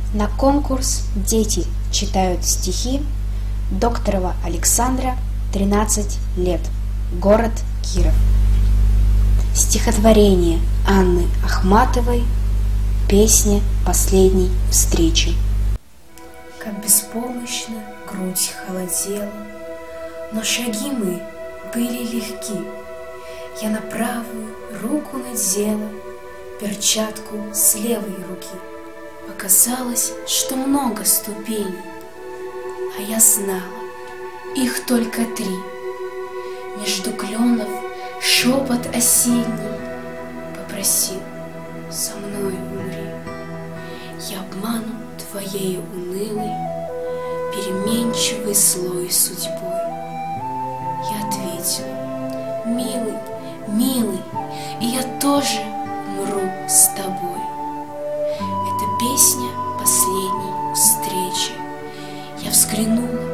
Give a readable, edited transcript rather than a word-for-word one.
На конкурс дети читают стихи Докторова Александра, 13 лет, город Киров. Стихотворение Анны Ахматовой «Песня последней встречи». Как беспомощно грудь холодела, но шаги мы были легки. Я на правую руку надела перчатку с левой руки. Показалось, что много ступеней, а я знала, их только 3. Между кленов шепот осенний попросил: со мною умри. Я обманут твоей унылой, переменчивый слой судьбой. Я ответила: милый, милый, и я тоже умру с тобой. Это песня последней встречи. Я взглянула